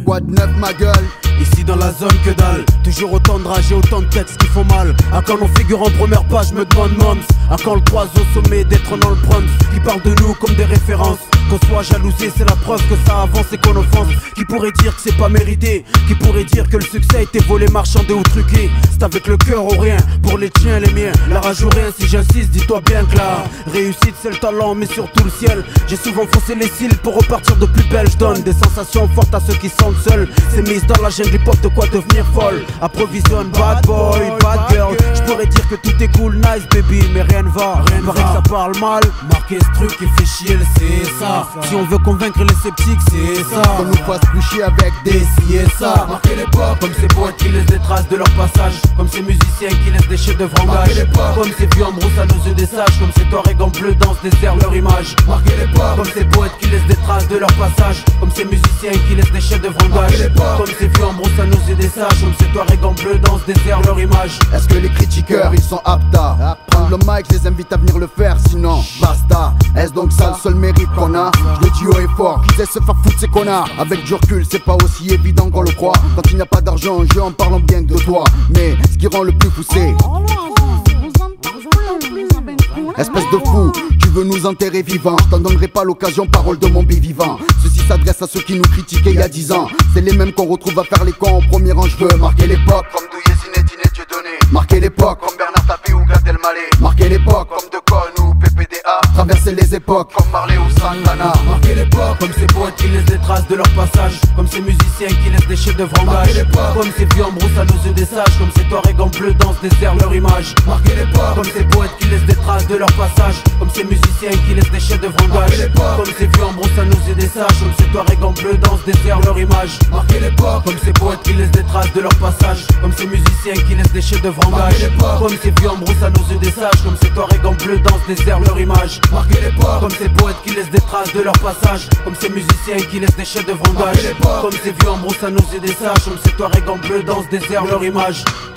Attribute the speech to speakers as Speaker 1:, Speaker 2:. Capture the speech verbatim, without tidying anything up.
Speaker 1: Quoi de neuf ma gueule?
Speaker 2: Ici dans la zone que dalle, toujours autant de rage et autant de textes qui font mal. À quand nos figures en première page, me demande Mons. À quand le croise au sommet d'être dans le Bronx, qui parle de nous comme des références. Qu'on soit jalousé, c'est la preuve que ça avance et qu'on offense. Qui pourrait dire que c'est pas mérité? Qui pourrait dire que le succès a été volé, marchandé ou truqué? C'est avec le cœur ou rien, pour les tiens, les miens. La rage ou rien, si j'insiste, dis-toi bien que la réussite c'est le talent, mais surtout le ciel. J'ai souvent faussé les cils pour repartir de plus belle. Je donne des sensations fortes à ceux qui sentent seuls. C'est mise dans la jungle hip hop, de quoi devenir folle. Approvisionne bad boy, bad girl. Je pourrais dire que tout est cool, nice baby, mais rien ne va. Rien paraît que ça parle mal. Marquer ce truc qui fait chier, c'est ça. Si on veut convaincre les sceptiques, c'est ça.
Speaker 1: Qu'on nous fasse plus chier avec des si et ça.
Speaker 2: Marquer l'époque, comme ces poètes qui laissent des traces de leur passage. Comme ces musiciens qui laissent des chefs-d'œuvre en gage. Comme ces vieux en brousse à nos yeux des sages. Comme ces touaregs en bleu dans ce désert leur image. Marquer l'époque, comme ces poètes qui laissent des traces de leur passage. Comme ces musiciens qui laissent des chefs-d'œuvre en gage. Comme ces vieux en brousse à nos yeux des sages. Comme ces touaregs en bleu dans ce désert leur image.
Speaker 1: Est-ce que les critiqueurs ils sont aptes à prendre le mic? Je les invite à venir le faire, sinon basta. Est-ce donc ça le seul mérite qu'on a? Je le dis haut et fort, qu'ils aient se faire foutre ces connards. Avec du recul c'est pas aussi évident qu'on le croit. Quand il n'y a pas d'argent en jeu en parlant bien que de toi. Mais ce qui rend le plus fou c'est espèce de fou, tu veux nous enterrer vivants. Je t'en donnerai pas l'occasion, parole de mon bi-vivant. Ceci s'adresse à ceux qui nous critiquaient il y a dix ans. C'est les mêmes qu'on retrouve à faire les cons en premier rang. Je veux marquer l'époque comme Douillet, Zinedine et Dieudonné. Marquer l'époque comme Bernard Tapie ou Gad Elmaleh. Marquer l'époque comme Decaune ou P P D A. Traverser les époques comme Marley ou Santana.
Speaker 2: Marquer l'époque comme ces poètes qui laissent des traces de leur passage. Comme ces musiciens qui laissent des chefs-d'œuvre en gage. Comme ces vieux en brousse à nos yeux des sages. Comme ces touaregs en bleu dans ce désert leur image. Marquer l'époque comme ces poètes qui laissent des traces de leur passage. Comme ces musiciens qui laissent des chefs-d'œuvre en gage. Comme ces vieux en brousse à nos yeux des sages. Comme ces touaregs en bleu dans ce désert leur image. Marquer l'époque comme ces poètes qui laissent des traces de leur passage. Comme ces musiciens qui laissent des chefs-d'œuvre en gage. Comme ces vieux en brousse à nos yeux des sages. Comme ces touaregs en bleu dans ce désert leur image. Marquer l'époque comme ces poètes qui laissent des traces de leur passage. Comme ces musiciens qui laissent des chefs-d'œuvre en gage. Comme ces vieux en brousse à nos yeux des sages. Comme ces touaregs en bleu dans ce désert leur image.